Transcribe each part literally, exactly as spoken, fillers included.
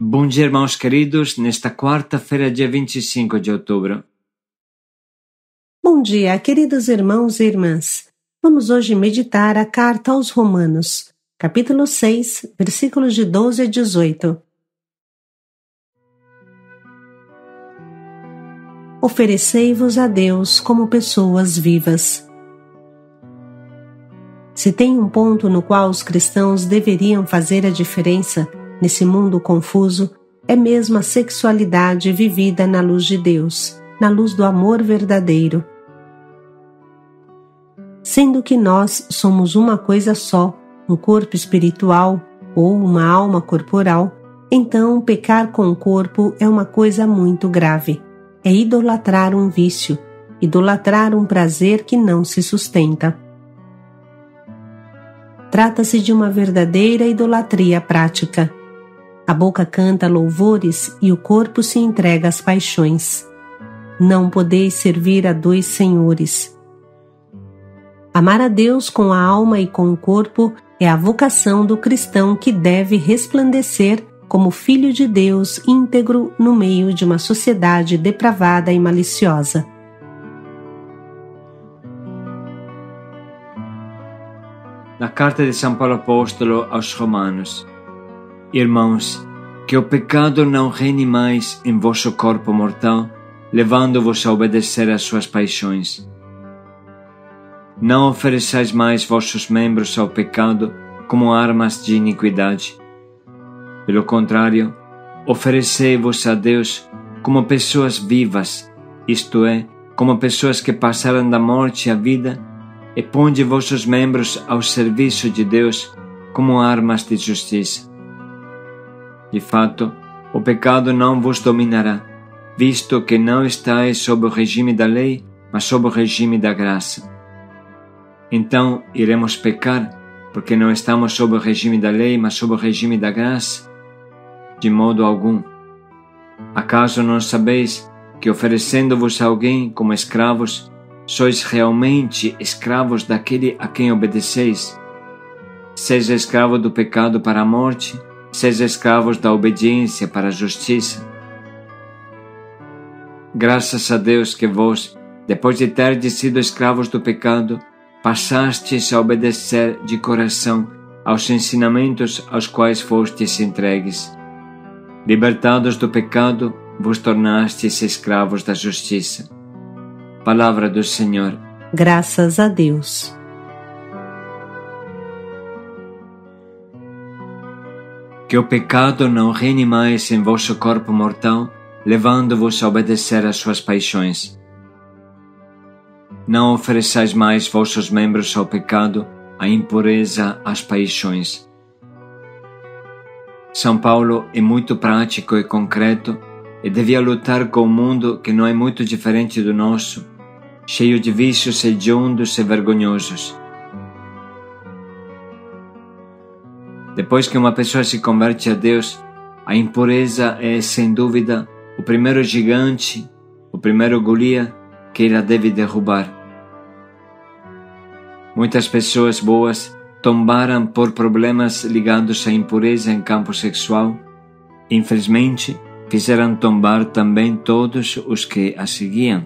Bom dia, irmãos queridos, nesta quarta-feira, dia vinte e cinco de outubro. Bom dia, queridos irmãos e irmãs. Vamos hoje meditar a carta aos Romanos, capítulo seis, versículos de doze a dezoito. Oferecei-vos a Deus como pessoas vivas. Se tem um ponto no qual os cristãos deveriam fazer a diferença nesse mundo confuso, é mesmo a sexualidade vivida na luz de Deus, na luz do amor verdadeiro. Sendo que nós somos uma coisa só, um corpo espiritual ou uma alma corporal, então pecar com o corpo é uma coisa muito grave. É idolatrar um vício, idolatrar um prazer que não se sustenta. Trata-se de uma verdadeira idolatria prática. A boca canta louvores e o corpo se entrega às paixões. Não podeis servir a dois senhores. Amar a Deus com a alma e com o corpo é a vocação do cristão que deve resplandecer como filho de Deus íntegro no meio de uma sociedade depravada e maliciosa. Na carta de São Paulo Apóstolo aos Romanos: Irmãos, que o pecado não reine mais em vosso corpo mortal, levando-vos a obedecer às suas paixões. Não ofereçais mais vossos membros ao pecado como armas de iniquidade. Pelo contrário, oferecei-vos a Deus como pessoas vivas, isto é, como pessoas que passaram da morte à vida, e ponde vossos membros ao serviço de Deus como armas de justiça. De fato, o pecado não vos dominará, visto que não estáis sob o regime da lei, mas sob o regime da graça. Então, iremos pecar, porque não estamos sob o regime da lei, mas sob o regime da graça? De modo algum. Acaso não sabeis que, oferecendo-vos a alguém como escravos, sois realmente escravos daquele a quem obedeceis? Seja escravo do pecado para a morte, seja escravos da obediência para a justiça. Graças a Deus que vós, depois de terdes sido escravos do pecado, passastes a obedecer de coração aos ensinamentos aos quais fostes entregues. Libertados do pecado, vos tornastes escravos da justiça. Palavra do Senhor. Graças a Deus. Que o pecado não reine mais em vosso corpo mortal, levando-vos a obedecer às suas paixões. Não ofereçais mais vossos membros ao pecado, à impureza, às paixões. São Paulo é muito prático e concreto e devia lutar com um mundo que não é muito diferente do nosso, cheio de vícios hediondos e vergonhosos. Depois que uma pessoa se converte a Deus, a impureza é, sem dúvida, o primeiro gigante, o primeiro Golias que ela deve derrubar. Muitas pessoas boas tombaram por problemas ligados à impureza em campo sexual. Infelizmente, fizeram tombar também todos os que a seguiam.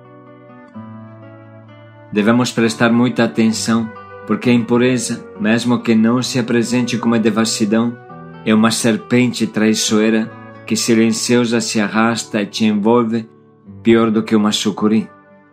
Devemos prestar muita atenção, porque a impureza, mesmo que não se apresente como devassidão, é uma serpente traiçoeira que silenciosa se arrasta e te envolve, pior do que uma sucuri.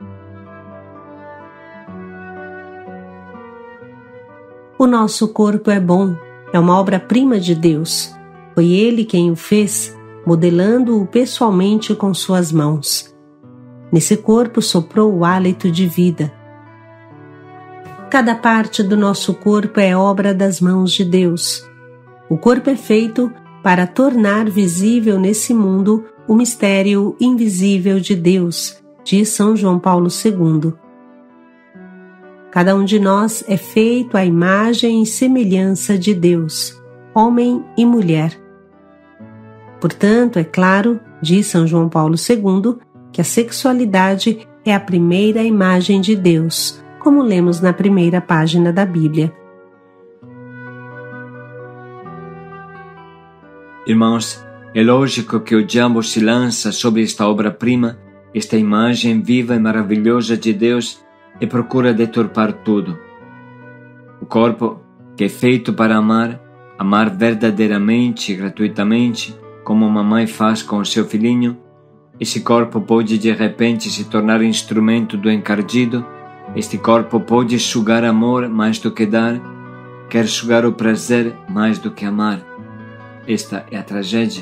O nosso corpo é bom, é uma obra-prima de Deus. Foi Ele quem o fez, modelando-o pessoalmente com suas mãos. Nesse corpo soprou o hálito de vida. Cada parte do nosso corpo é obra das mãos de Deus. O corpo é feito para tornar visível nesse mundo o mistério invisível de Deus, diz São João Paulo segundo. Cada um de nós é feito à imagem e semelhança de Deus, homem e mulher. Portanto, é claro, diz São João Paulo segundo, que a sexualidade é a primeira imagem de Deus, como lemos na primeira página da Bíblia. Irmãos, É lógico que o diabo se lança sobre esta obra-prima, esta imagem viva e maravilhosa de Deus, e procura deturpar tudo. O corpo, que é feito para amar, amar verdadeiramente e gratuitamente, como uma mãe faz com o seu filhinho, esse corpo pode de repente se tornar instrumento do encardido. Este corpo pode sugar amor mais do que dar, quer sugar o prazer mais do que amar. Esta é a tragédia.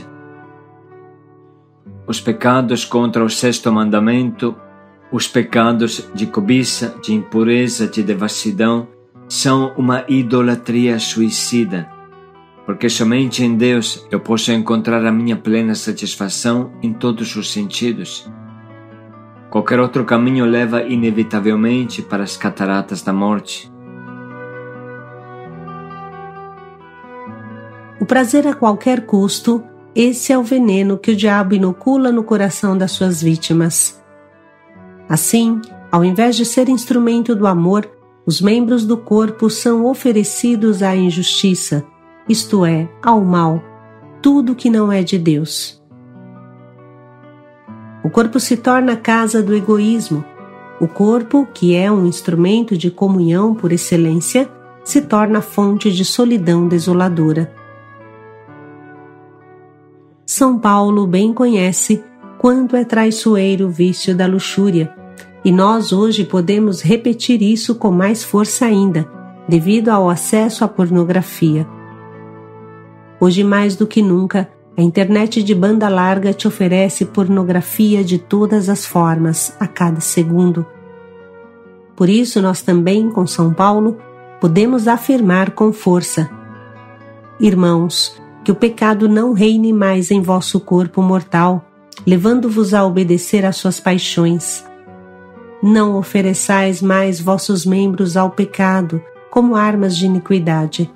Os pecados contra o sexto mandamento, os pecados de cobiça, de impureza, de devassidão, são uma idolatria suicida, porque somente em Deus eu posso encontrar a minha plena satisfação em todos os sentidos. Qualquer outro caminho leva inevitavelmente para as cataratas da morte. O prazer a qualquer custo, esse é o veneno que o diabo inocula no coração das suas vítimas. Assim, ao invés de ser instrumento do amor, os membros do corpo são oferecidos à injustiça, isto é, ao mal, tudo que não é de Deus. O corpo se torna a casa do egoísmo. O corpo, que é um instrumento de comunhão por excelência, se torna fonte de solidão desoladora. São Paulo bem conhece quanto é traiçoeiro o vício da luxúria, e nós hoje podemos repetir isso com mais força ainda, devido ao acesso à pornografia. Hoje mais do que nunca, a internet de banda larga te oferece pornografia de todas as formas, a cada segundo. Por isso nós também, com São Paulo, podemos afirmar com força: irmãos, que o pecado não reine mais em vosso corpo mortal, levando-vos a obedecer às suas paixões. Não ofereçais mais vossos membros ao pecado, como armas de iniquidade.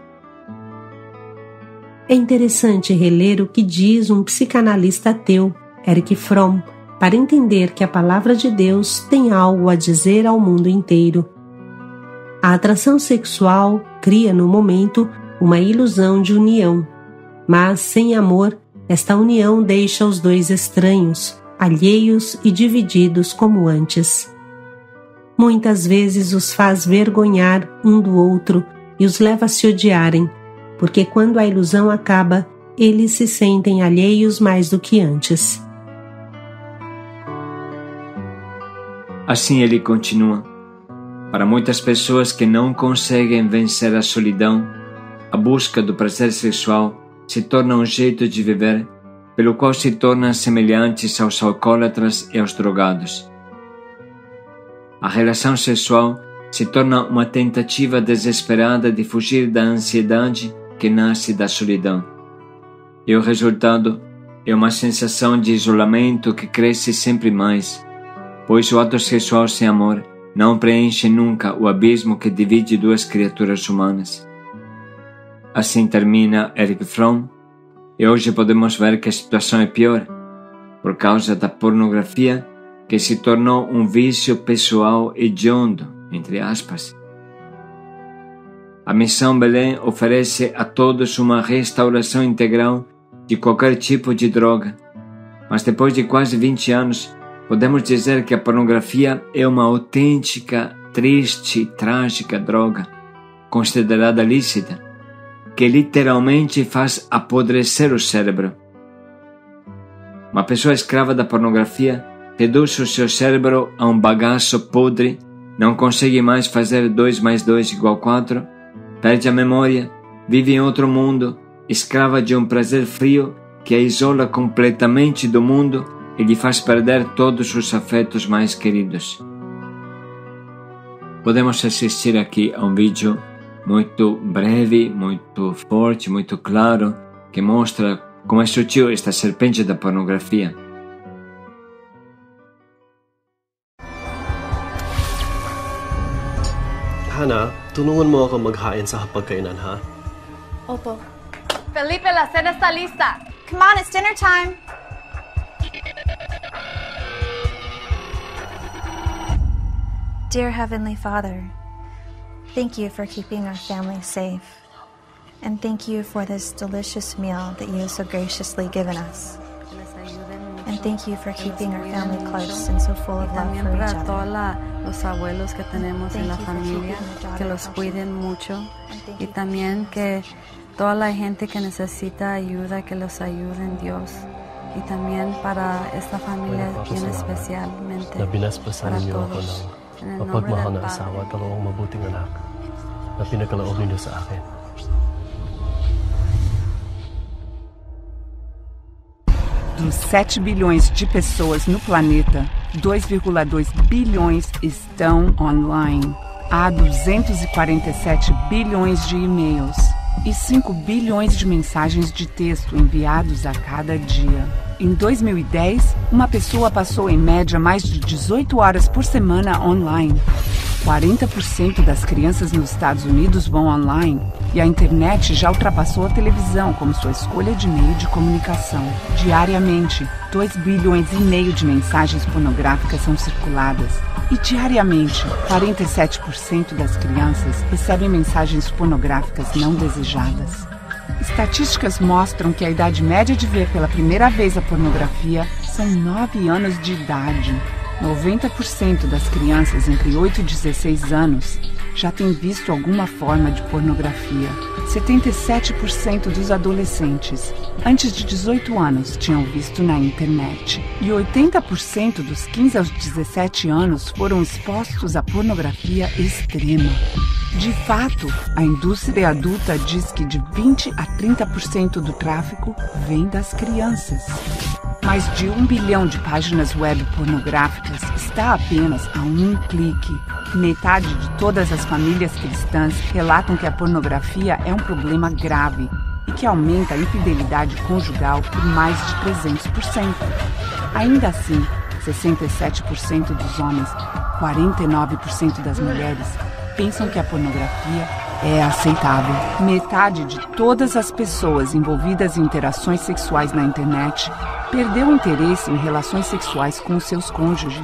É interessante reler o que diz um psicanalista ateu, Erich Fromm, para entender que a palavra de Deus tem algo a dizer ao mundo inteiro. A atração sexual cria no momento uma ilusão de união, mas sem amor, esta união deixa os dois estranhos, alheios e divididos como antes. Muitas vezes os faz vergonhar um do outro e os leva a se odiarem, porque quando a ilusão acaba, eles se sentem alheios mais do que antes. Assim ele continua. Para muitas pessoas que não conseguem vencer a solidão, a busca do prazer sexual se torna um jeito de viver, pelo qual se tornam semelhantes aos alcoólatras e aos drogados. A relação sexual se torna uma tentativa desesperada de fugir da ansiedade que nasce da solidão. E o resultado é uma sensação de isolamento que cresce sempre mais, pois o ato sexual sem amor não preenche nunca o abismo que divide duas criaturas humanas. Assim termina Erich Fromm, e hoje podemos ver que a situação é pior, por causa da pornografia que se tornou um vício pessoal hediondo, entre aspas. A Missão Belém oferece a todos uma restauração integral de qualquer tipo de droga, mas depois de quase vinte anos, podemos dizer que a pornografia é uma autêntica, triste e trágica droga, considerada lícita, que literalmente faz apodrecer o cérebro. Uma pessoa escrava da pornografia reduz o seu cérebro a um bagaço podre, não consegue mais fazer dois mais dois igual quatro, perde a memória, vive em outro mundo, escrava de um prazer frio que a isola completamente do mundo e lhe faz perder todos os afetos mais queridos. Podemos assistir aqui a um vídeo muito breve, muito forte, muito claro, que mostra como é sutil esta serpente da pornografia. Hana, tulungan mo ako maghain sa hapagkainan, ha? Opo. Felipe, la cena está lista. Come on, it's dinner time. Dear Heavenly Father, thank you for keeping our family safe. And thank you for this delicious meal that you have so graciously given us. And thank you for keeping our family close and so full of love for each other. Todos los abuelos que tenemos en la familia, que los cuiden mucho. Y también que toda la gente que necesita ayuda, que los ayude en Dios. Y también para esta familia bien especialmente, para todos. En el nombre del Padre. Dalawang mabuting anak na pinagkaloob ninyo sa akin. Dos sete bilhões de pessoas no planeta, dois vírgula dois bilhões estão online. Há duzentos e quarenta e sete bilhões de e-mails e cinco bilhões de mensagens de texto enviados a cada dia. Em dois mil e dez, uma pessoa passou em média mais de dezoito horas por semana online. quarenta por cento das crianças nos Estados Unidos vão online e a internet já ultrapassou a televisão como sua escolha de meio de comunicação. Diariamente, dois bilhões e meio de mensagens pornográficas são circuladas. E diariamente, quarenta e sete por cento das crianças recebem mensagens pornográficas não desejadas. Estatísticas mostram que a idade média de ver pela primeira vez a pornografia são nove anos de idade. noventa por cento das crianças entre oito e dezesseis anos já têm visto alguma forma de pornografia. setenta e sete por cento dos adolescentes antes de dezoito anos tinham visto na internet. E oitenta por cento dos quinze aos dezessete anos foram expostos à pornografia extrema. De fato, a indústria adulta diz que de vinte a trinta por cento do tráfico vem das crianças. Mais de um bilhão de páginas web pornográficas está apenas a um clique. Metade de todas as famílias cristãs relatam que a pornografia é um problema grave e que aumenta a infidelidade conjugal por mais de trezentos por cento. Ainda assim, sessenta e sete por cento dos homens, quarenta e nove por cento das mulheres pensam que a pornografia é aceitável. Metade de todas as pessoas envolvidas em interações sexuais na internet perdeu interesse em relações sexuais com seus cônjuges.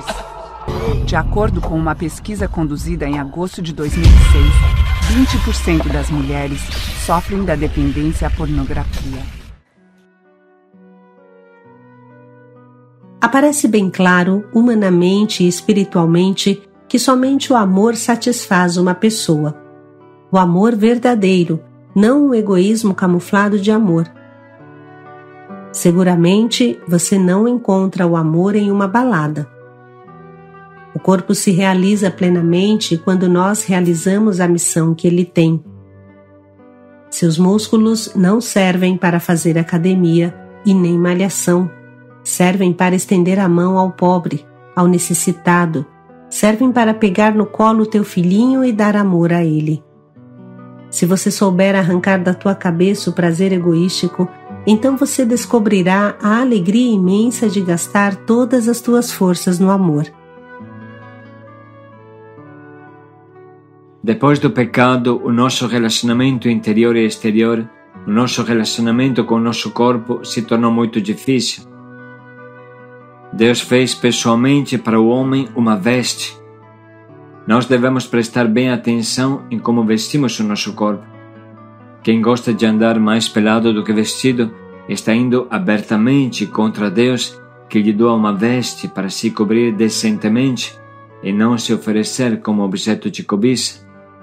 De acordo com uma pesquisa conduzida em agosto de dois mil e seis, vinte por cento das mulheres sofrem da dependência à pornografia. Aparece bem claro, humanamente e espiritualmente, que somente o amor satisfaz uma pessoa. O amor verdadeiro, não um egoísmo camuflado de amor. Seguramente você não encontra o amor em uma balada. O corpo se realiza plenamente quando nós realizamos a missão que ele tem. Seus músculos não servem para fazer academia e nem malhação. Servem para estender a mão ao pobre, ao necessitado. Servem para pegar no colo teu filhinho e dar amor a ele. Se você souber arrancar da tua cabeça o prazer egoístico, então você descobrirá a alegria imensa de gastar todas as tuas forças no amor. Depois do pecado, o nosso relacionamento interior e exterior, o nosso relacionamento com o nosso corpo se tornou muito difícil. Deus fez pessoalmente para o homem uma veste. Nós devemos prestar bem atenção em como vestimos o nosso corpo. Quem gosta de andar mais pelado do que vestido está indo abertamente contra Deus, que lhe doa uma veste para se cobrir decentemente e não se oferecer como objeto de cobiça.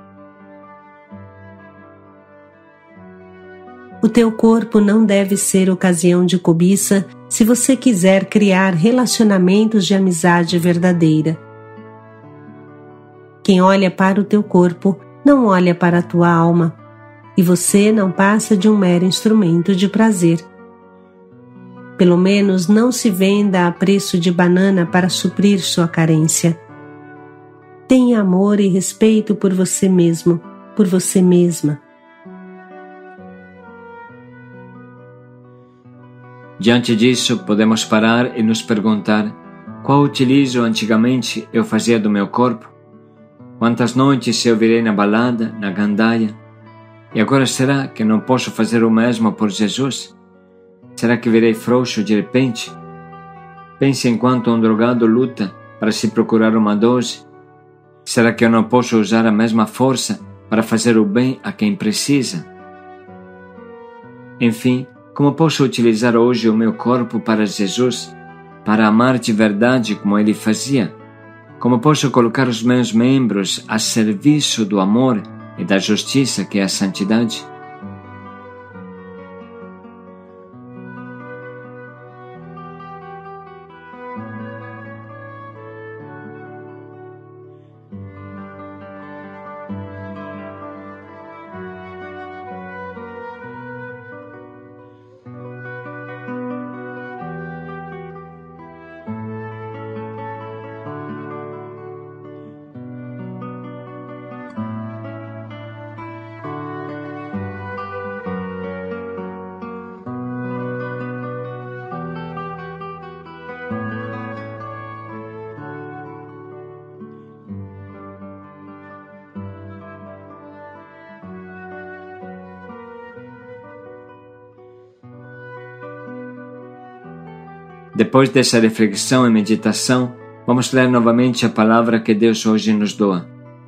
O teu corpo não deve ser ocasião de cobiça se você quiser criar relacionamentos de amizade verdadeira. Quem olha para o teu corpo não olha para a tua alma, e você não passa de um mero instrumento de prazer. Pelo menos não se venda a preço de banana para suprir sua carência. Tenha amor e respeito por você mesmo, por você mesma. Diante disso, podemos parar e nos perguntar: qual utilizo antigamente eu fazia do meu corpo? Quantas noites eu virei na balada, na gandaia? E agora será que não posso fazer o mesmo por Jesus? Será que virei frouxo de repente? Pense enquanto um drogado luta para se procurar uma dose. Será que eu não posso usar a mesma força para fazer o bem a quem precisa? Enfim, como posso utilizar hoje o meu corpo para Jesus, para amar de verdade como Ele fazia? Como posso colocar os meus membros a serviço do amor e da justiça, que é a santidade? Depois dessa reflexão e meditação, vamos ler novamente a palavra que Deus hoje nos doa.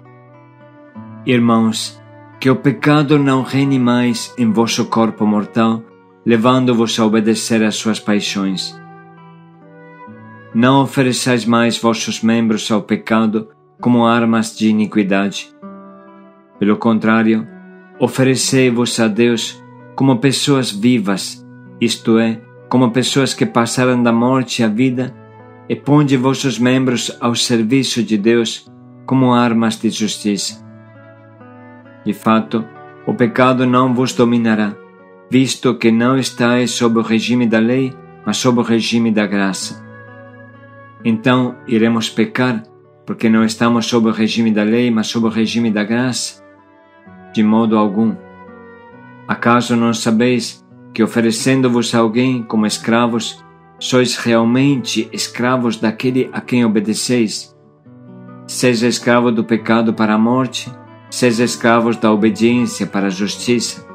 Irmãos, que o pecado não reine mais em vosso corpo mortal, levando-vos a obedecer às suas paixões. Não ofereçais mais vossos membros ao pecado como armas de iniquidade. Pelo contrário, oferecei-vos a Deus como pessoas vivas, isto é, como pessoas que passaram da morte à vida, e ponde vossos membros ao serviço de Deus como armas de justiça. De fato, o pecado não vos dominará, visto que não estáis sob o regime da lei, mas sob o regime da graça. Então, iremos pecar, porque não estamos sob o regime da lei, mas sob o regime da graça? De modo algum. Acaso não sabeis que oferecendo-vos a alguém como escravos, sois realmente escravos daquele a quem obedeceis? Seja escravo do pecado para a morte, seja escravos da obediência para a justiça.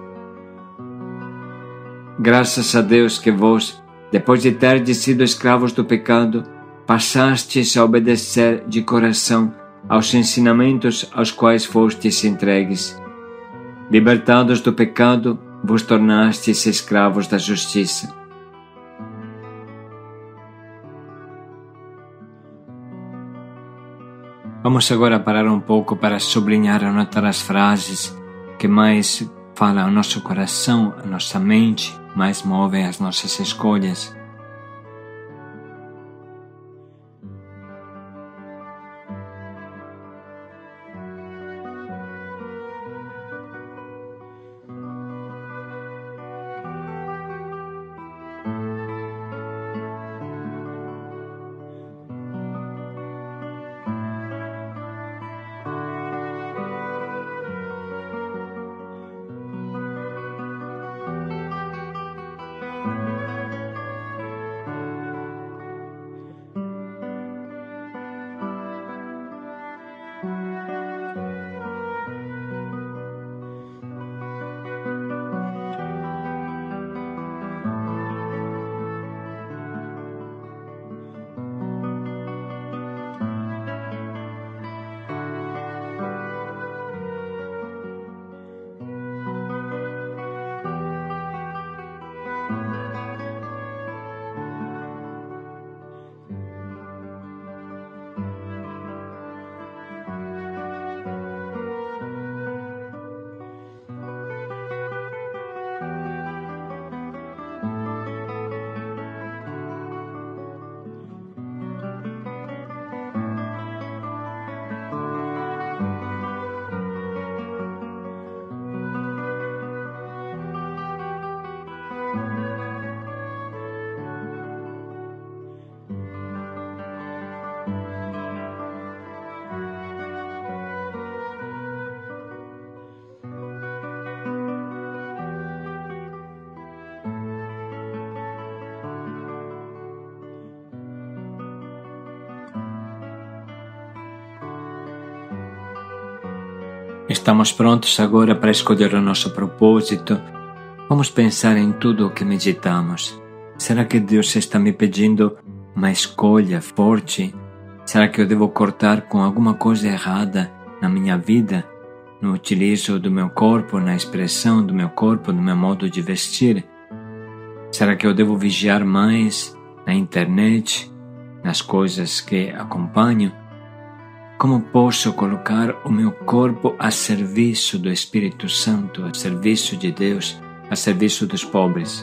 Graças a Deus que vós, depois de terdes sido escravos do pecado, passastes a obedecer de coração aos ensinamentos aos quais fostes entregues. Libertados do pecado, vos tornastes escravos da justiça. Vamos agora parar um pouco para sublinhar e anotar as frases que mais falam ao nosso coração, à nossa mente, mais movem as nossas escolhas. Estamos prontos agora para escolher o nosso propósito. Vamos pensar em tudo o que meditamos. Será que Deus está me pedindo uma escolha forte? Será que eu devo cortar com alguma coisa errada na minha vida, no utilizo do meu corpo, na expressão do meu corpo, no meu modo de vestir? Será que eu devo vigiar mais na internet, nas coisas que acompanho? Como posso colocar o meu corpo a serviço do Espírito Santo, a serviço de Deus, a serviço dos pobres?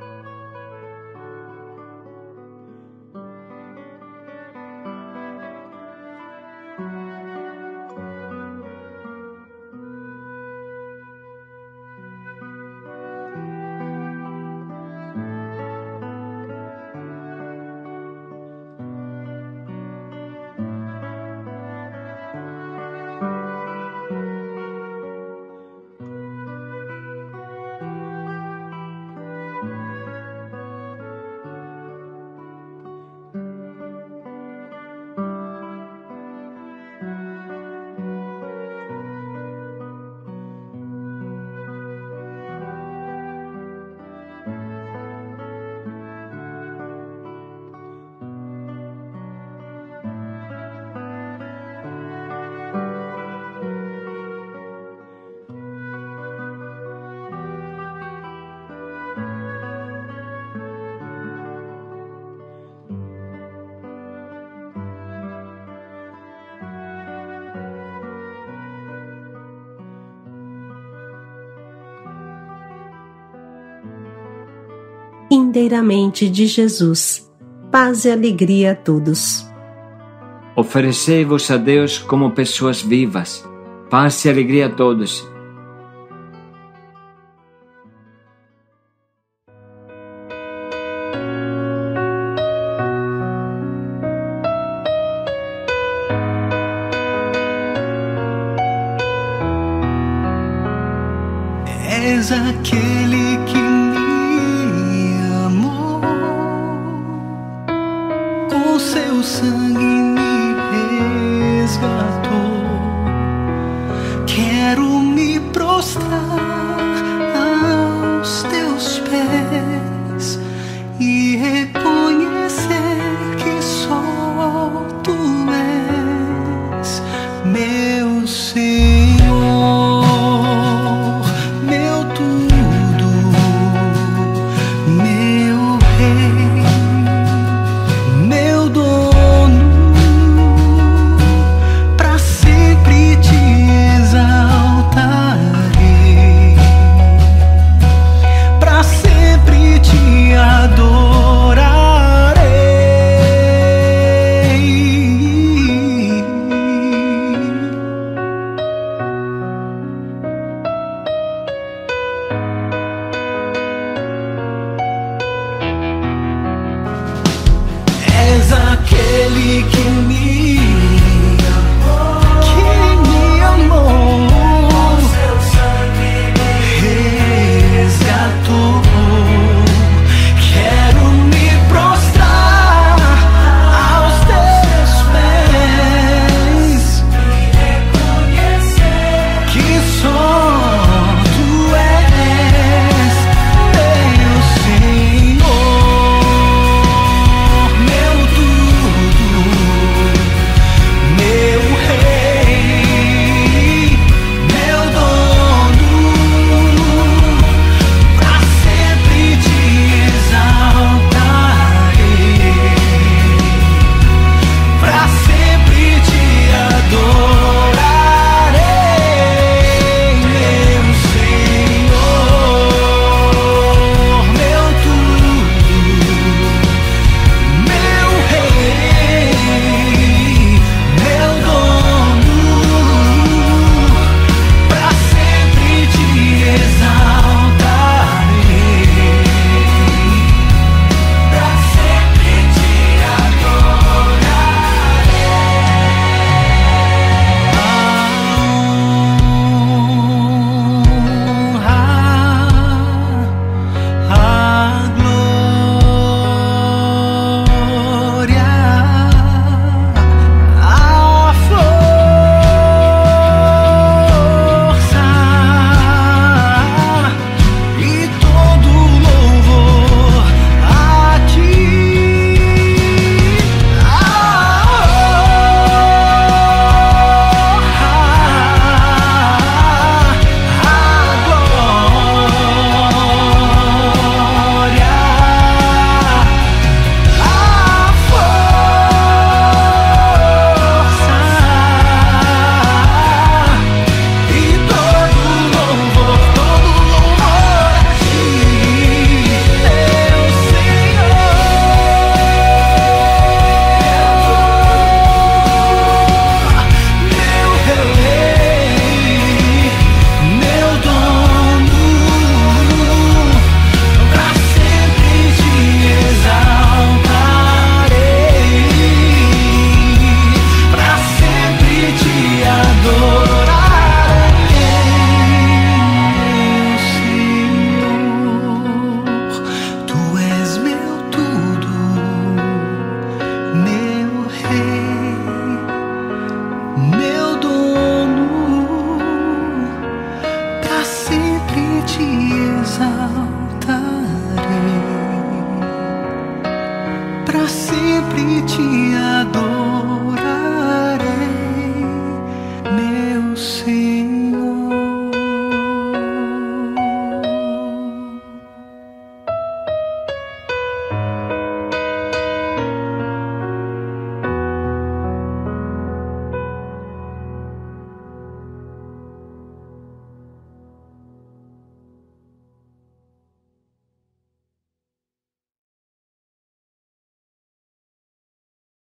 Inteiramente de Jesus. Paz e alegria a todos. Oferecei-vos a Deus como pessoas vivas. Paz e alegria a todos. És aquele que me amou, com seu sangue me resgatou. Quero me prostrar aos teus pés e reconhecer que só tu és meu Senhor. Aquele que me